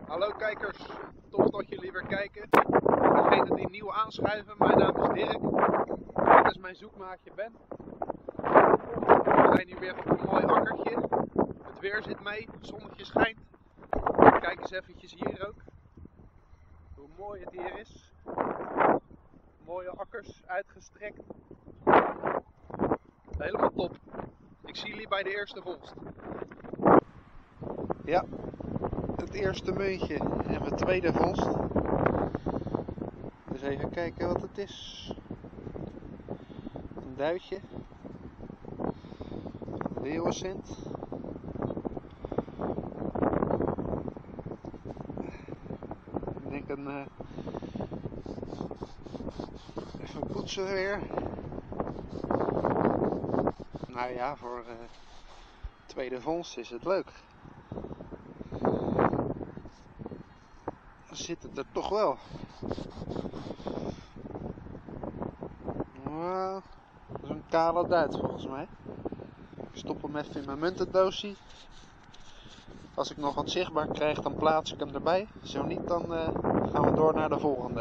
Hallo kijkers, tof dat jullie weer kijken. Degene die nieuw aanschuiven, mijn naam is Dirk. Dit is mijn zoekmaatje Ben. We zijn hier weer op een mooi akkertje. Het weer zit mee, het zonnetje schijnt. Kijk eens eventjes hier ook. Hoe mooi het hier is. Mooie akkers, uitgestrekt. Helemaal top. Ik zie jullie bij de eerste vondst. Ja, het eerste muntje en mijn tweede vondst. Dus even kijken wat het is. Een duitje. Een leeuwencent. Ik denk even poetsen weer. Nou ja, voor tweede vondst is het leuk. Dan zit het er toch wel. Nou, dat is een kale duit volgens mij. Ik stop hem even in mijn muntendoosje. Als ik nog wat zichtbaar krijg, dan plaats ik hem erbij. Zo niet, dan gaan we door naar de volgende.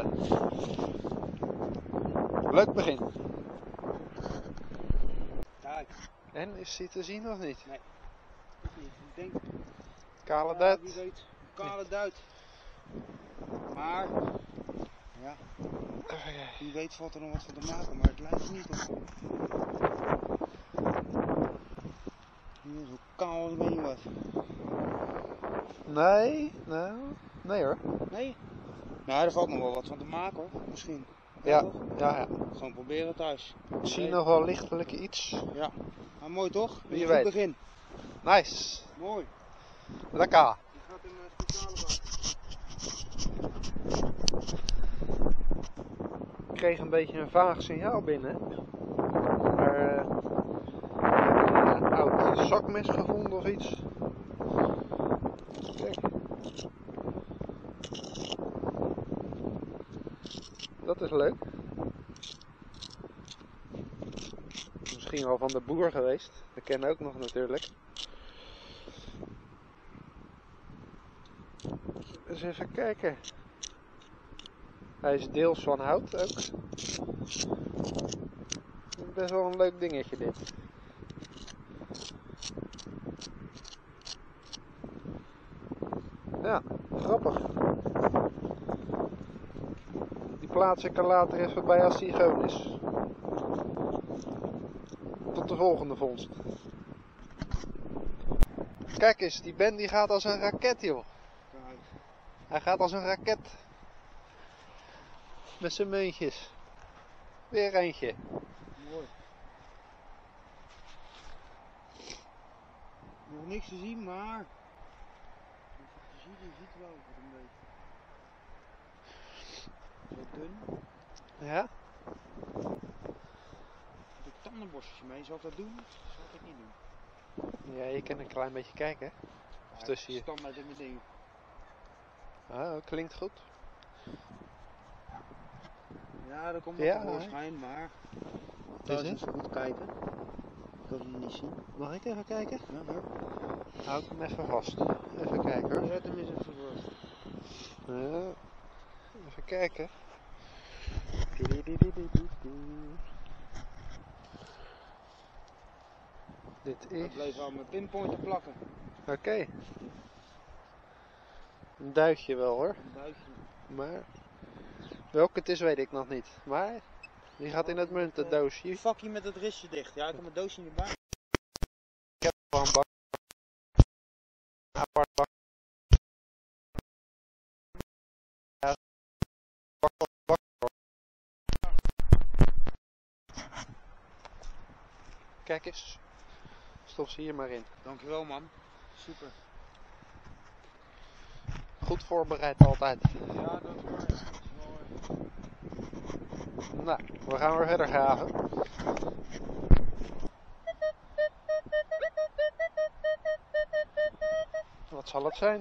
Leuk begin. Duit. En, is hij te zien of niet? Nee, ik niet. Ik denk, Kale duit. wie weet, kale duit. Maar, ja, wie weet valt er nog wat van te maken, maar het lijkt er niet op. Hier, zo kaal als weet je wat. Nee, nou, nee hoor. Nee? Nou, er valt nog wel wat van te maken hoor, misschien. Ja, toch? ja. Gewoon proberen thuis. Ik zie nog wel lichtelijk iets. Ja, maar mooi toch? Wie Een weet. goed begin. Nice. Mooi. Lekker. Die gaat in een speciale bak. Ik kreeg een beetje een vaag signaal binnen. Maar een oud zakmes gevonden of iets. Kijk. Dat is leuk. Misschien wel van de boer geweest. Dat ken ook nog natuurlijk. Eens even kijken. Hij is deels van hout ook. Best wel een leuk dingetje dit. Ja, grappig. Die plaats ik er later even bij als die schoon is. Tot de volgende vondst. Kijk eens, die Ben die gaat als een raket joh. Kijk. Hij gaat als een raket. Met zijn muntjes. Weer eentje. Mooi. Nog niks te zien, maar je ziet wel wat een beetje. Zo dun. Ja? De tandenborstjes mee, zal ik dat doen? Zal ik het niet doen? Ja, je kan een klein beetje kijken. Of tussen je. Standaard in mijn ding. Ah, klinkt goed. Ja, dat komt nog Ja, tevoorschijn, maar is het? even goed kijken. Ik kan hem niet zien. Mag ik even kijken? Ja, hoor. Hou ik hem even vast. Even kijken hoor. Zet hem eens even vast. Ja, even kijken. Dit Ik is... bleef aan mijn pinpointer plakken. Oké. Een duitje wel hoor. Een duitje. Maar welke het is weet ik nog niet. Maar die gaat in het muntendoosje. Vakje met het ristje dicht. Ja, ik heb mijn doosje niet bij. Ik heb wel een bak. Apart bak. Ja, bak. Kijk eens. Stop ze hier maar in. Dankjewel man. Super. Goed voorbereid altijd. Ja, dat is waar. Dat is mooi. Nou, we gaan weer verder graven. Wat zal het zijn?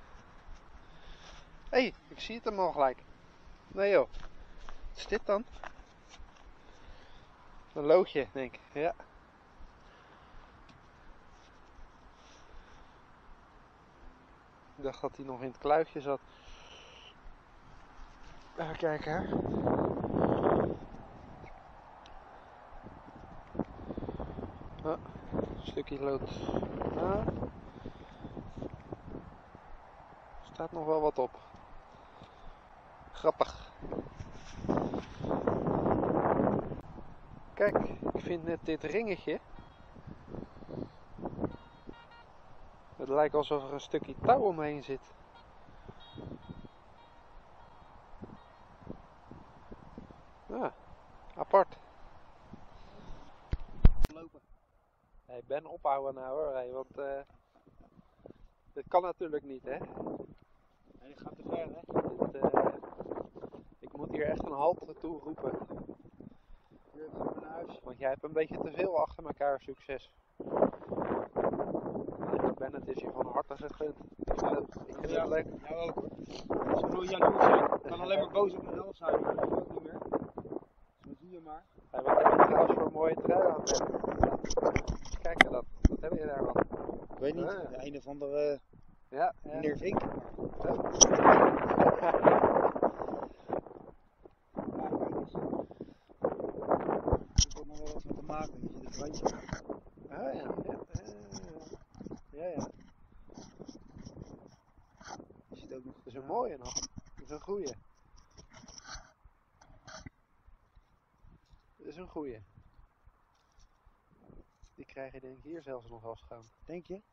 Hé, hey, ik zie het hem al gelijk. Nee joh. Wat is dit dan? Een loodje, denk ik. Ja. Ik dacht dat hij nog in het kluitje zat. Even kijken hè. Oh, een stukje lood. Ah. Er staat nog wel wat op. Grappig. Kijk, ik vind net dit ringetje. Het lijkt alsof er een stukje touw omheen zit. Ja, apart. Lopen. Hey, Ben ophouden nou hoor, hey, want dit kan natuurlijk niet hè. Nee, die gaat te ver, hè? Ik moet hier echt een halt toe roepen. Hier gaan we naar huis. Want jij hebt een beetje te veel achter elkaar succes. Ben, het is je van harte gegund. Ik vind het leuk. Jou ook hoor. Ik zou nooit jaloers zijn. Ik kan alleen maar boos op mezelf zijn, maar dat doe ik ook niet meer. Zo zie je maar. Hey, wat heb je trouwens voor een mooie trui aan, Ben? Kijk dat. Wat heb je daar wat? Ik weet niet, de een of andere Ja. meneer Vink. Oh. Ja, kijk eens. Ik heb nog wel wat van te maken, weet je, dit randje. Oh ja. Ja. Je ziet ook nog. Dat is een mooie nog. Dat is een goeie. Dat is een goeie. Die krijg je denk ik hier zelfs nog wel schoon. Denk je?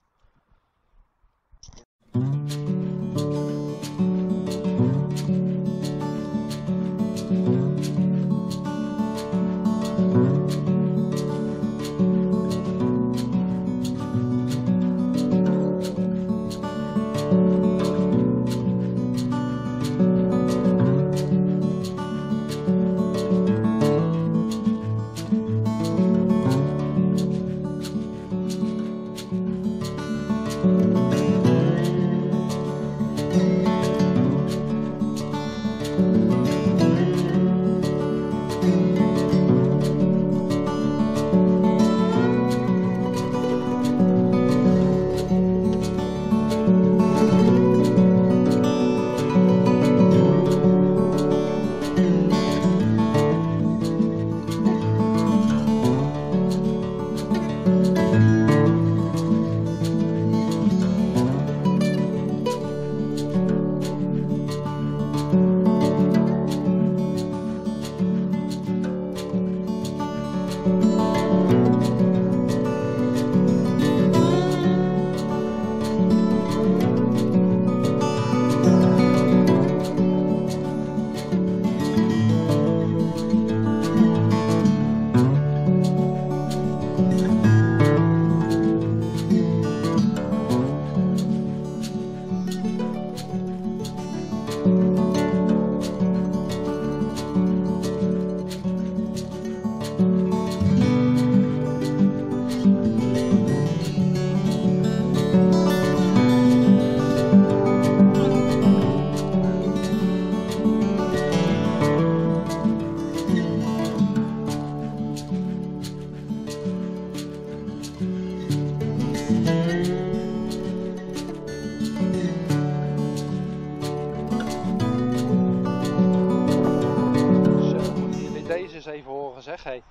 Even horen zeg, hé.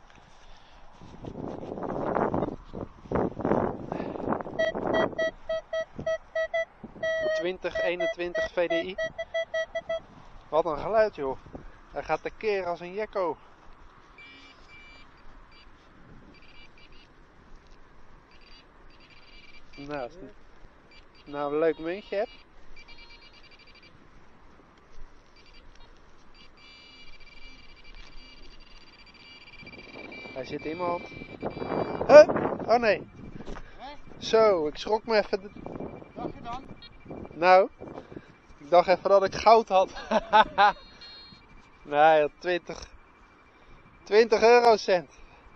...2021 VDI. Wat een geluid joh. Hij gaat tekeer als een jekko. Nou, als je nou een leuk muntje hebt. Hij zit iemand. Huh? Oh nee. Zo, ik schrok me even. Wat je dan? Nou, ik dacht even dat ik goud had. Nee, 20 eurocent.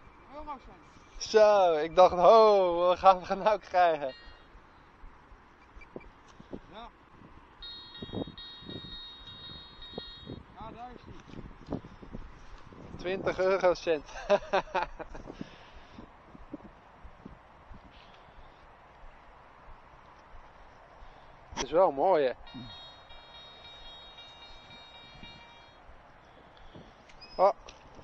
Zo, ik dacht, ho, wat gaan we nou krijgen? Ja. Ja, daar is hij. 20 eurocent. Het is wel mooi, hè. Oh.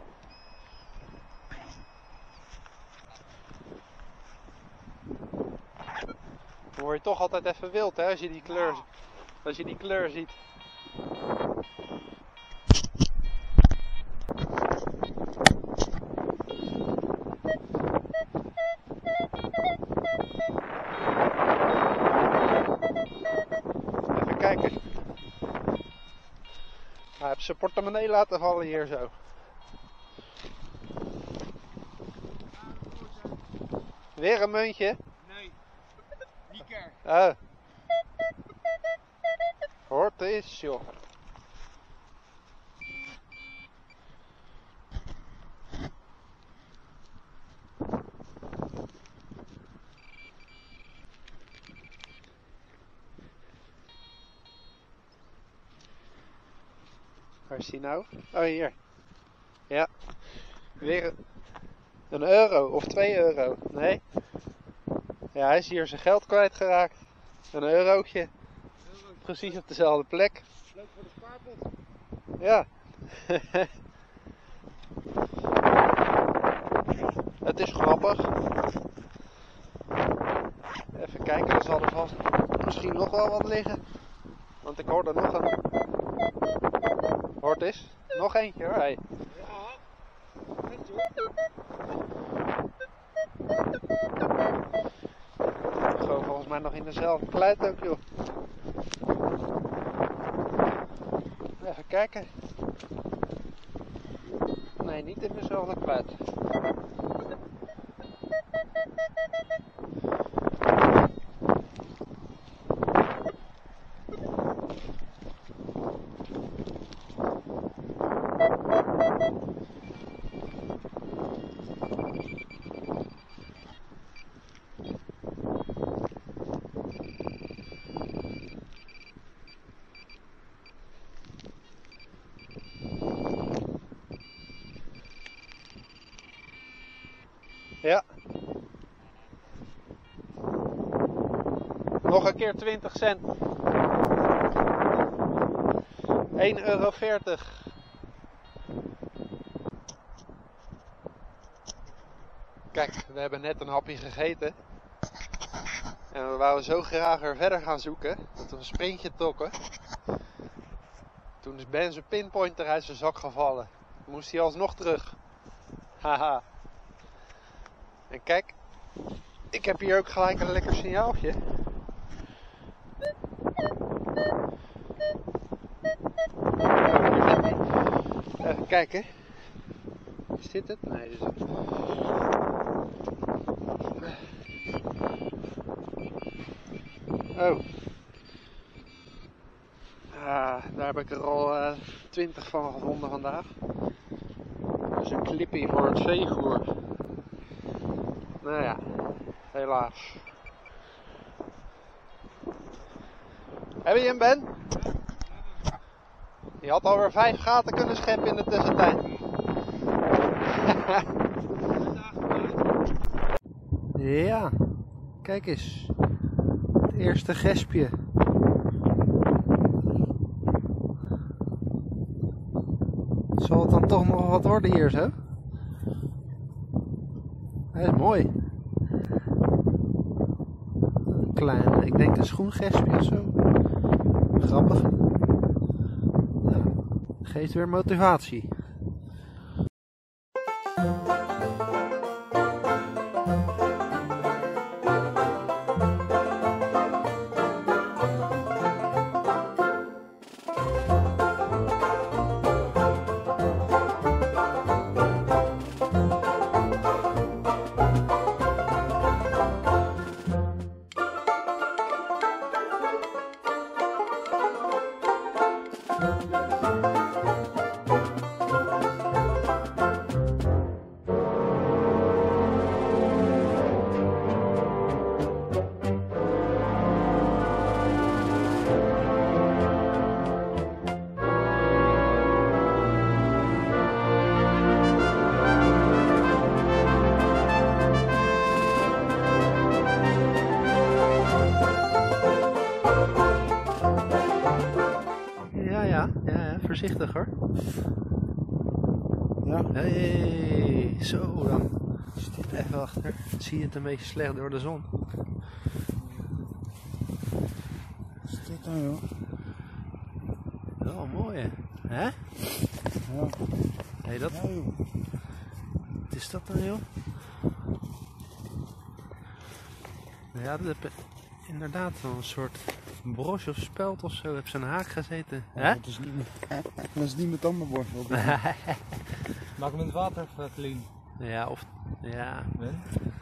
Dan word je toch altijd even wild, hè, als je die kleur ziet. Even kijken. Hij heeft zijn portemonnee laten vallen hier zo. Weer een muntje? Nee, Nieker. Oh. Hoort eens, joh. Waar is die nou? Oh, hier. Ja. Weer een euro of 2 euro. Nee. Ja, hij is hier zijn geld kwijtgeraakt. Een eurotje. Precies op dezelfde plek. Leuk voor de spaarpot. Ja. Het is grappig. Even kijken, er zal er vast misschien nog wel wat liggen. Want ik hoor er nog een. Hoort eens. Nog eentje hoor. Hey. Ja, net hoor. Gewoon volgens mij nog in dezelfde kluit ook, joh. Even kijken. Nee, niet in dezelfde kluit. Ja. Nog een keer 20 cent. 1,40 €. Kijk, we hebben net een hapje gegeten. En we wouden zo graag er verder gaan zoeken. Dat we een sprintje trokken. Toen is Ben zijn pinpointer uit zijn zak gevallen. Moest hij alsnog terug. Haha. En kijk, ik heb hier ook gelijk een lekker signaaltje. Even kijken. Is dit het? Nee, dit is het. Oh. Daar heb ik er al 20 van gevonden vandaag. Dat is een clippie voor het veevoer. Nou ja, helaas. Heb je hem, Ben? Je had alweer 5 gaten kunnen scheppen in de tussentijd. Ja, kijk eens. Het eerste gespje. Zal het dan toch nog wat worden hier zo? Hij is mooi. Een klein, ik denk een schoengespje of zo. Grappig. Ja, geeft weer motivatie. voorzichtig hoor. Ja. Hey, zo dan. Even achter. Zie je het een beetje slecht door de zon. Wat is dit dan, joh? Wel mooi hè? Ja. Hey, dat... Ja, joh. Wat is dat dan joh? Ja, dat heb inderdaad wel een soort broche of speld of zo. Heb ze een haak gezeten. Ja, dat is niet mijn tandenborstel. Maak hem in het water even clean. Ja, of... Ja. Ben?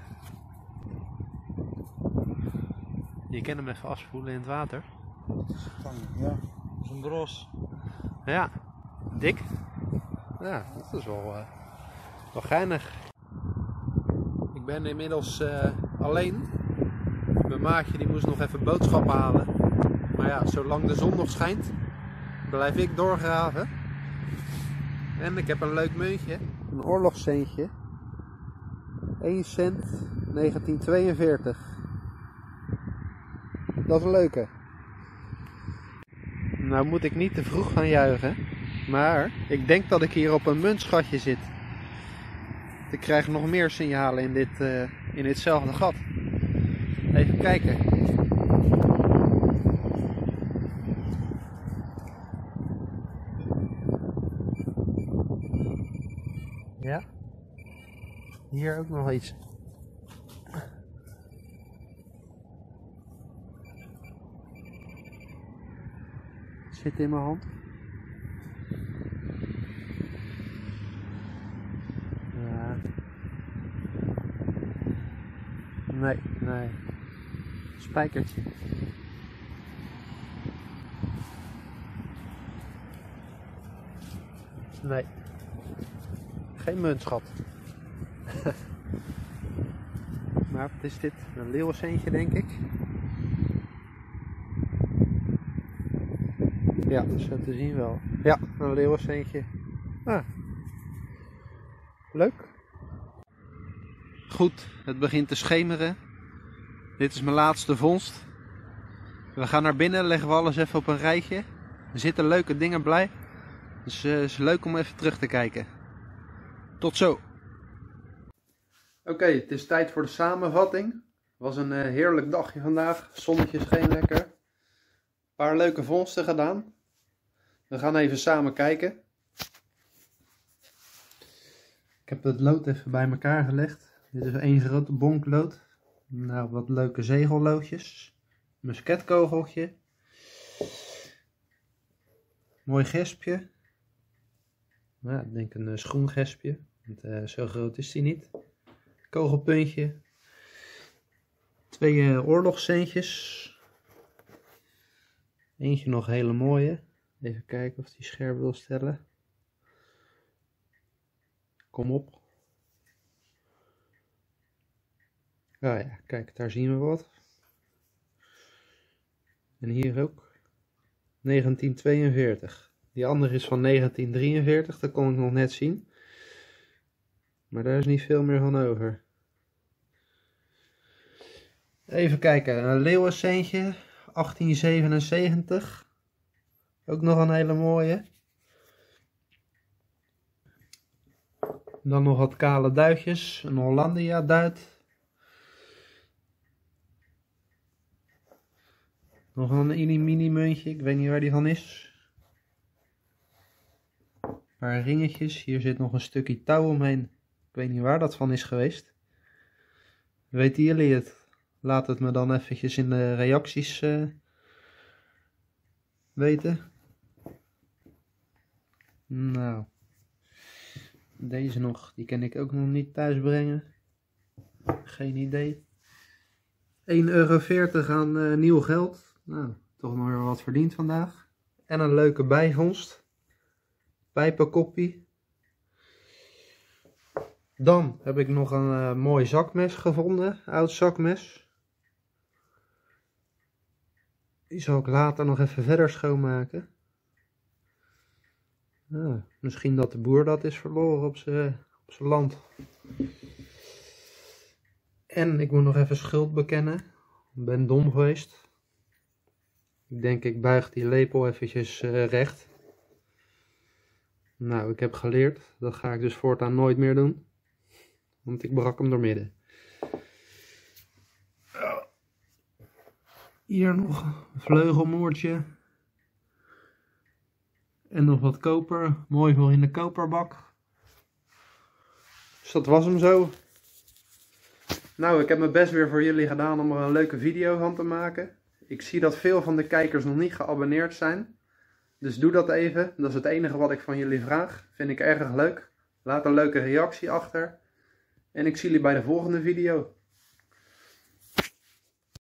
Je kan hem even afspoelen in het water. Ja. Dat is een bros. Ja. Dik. Ja, dat is wel geinig. Ik ben inmiddels alleen. Mijn maatje die moest nog even boodschappen halen. Maar ja, zolang de zon nog schijnt, blijf ik doorgraven. En ik heb een leuk muntje. Een oorlogscentje. 1 cent 1942. Dat is een leuke. Nou moet ik niet te vroeg gaan juichen. Maar ik denk dat ik hier op een muntschatje zit. Ik krijg nog meer signalen in ditzelfde gat. Even kijken. Ja. Hier ook nog iets. Het zit in mijn hand. Ja. Nee. Spijkertje. Nee. Geen muntschat. Maar wat is dit? Een leeuwencentje denk ik. Ja, zo te zien wel. Ja, een leeuwencentje. Ah. Leuk. Goed, het begint te schemeren. Dit is mijn laatste vondst. We gaan naar binnen, leggen we alles even op een rijtje. Er zitten leuke dingen bij. Dus het is leuk om even terug te kijken. Tot zo. Oké, het is tijd voor de samenvatting. Het was een heerlijk dagje vandaag. Zonnetje scheen lekker. Een paar leuke vondsten gedaan. We gaan even samen kijken. Ik heb het lood even bij elkaar gelegd. Dit is één grote bonklood. Nou, wat leuke zegelloodjes. Musketkogeltje. Mooi gespje. Nou, ik denk een schoengespje. Want zo groot is die niet. Kogelpuntje. 2 oorlogscentjes. Eentje nog hele mooie. Even kijken of die scherp wil stellen. Kom op. Oh ja, kijk, daar zien we wat. En hier ook. 1942. Die andere is van 1943, dat kon ik nog net zien. Maar daar is niet veel meer van over. Even kijken, een leeuwencentje, 1877. Ook nog een hele mooie. Dan nog wat kale duitjes, een Hollandia duit. Nog een mini muntje, ik weet niet waar die van is. Een paar ringetjes, hier zit nog een stukje touw omheen. Ik weet niet waar dat van is geweest. Weten jullie het? Laat het me dan eventjes in de reacties weten. Nou, deze nog, die kan ik ook nog niet thuis brengen. Geen idee. 1,40 € aan nieuw geld. Nou, toch nog weer wat verdiend vandaag. En een leuke bijvondst. Pijpenkoppie. Dan heb ik nog een mooi zakmes gevonden. Oud zakmes. Die zal ik later nog even verder schoonmaken. Nou, misschien dat de boer dat is verloren op zijn land. En ik moet nog even schuld bekennen. Ik ben dom geweest. Ik denk ik buig die lepel eventjes recht. Nou, ik heb geleerd. Dat ga ik dus voortaan nooit meer doen. Want ik brak hem doormidden. Hier nog een vleugelmoertje. En nog wat koper. Mooi voor in de koperbak. Dus dat was hem zo. Nou, ik heb mijn best weer voor jullie gedaan om er een leuke video van te maken. Ik zie dat veel van de kijkers nog niet geabonneerd zijn. Dus doe dat even. Dat is het enige wat ik van jullie vraag. Vind ik erg leuk. Laat een leuke reactie achter. En ik zie jullie bij de volgende video.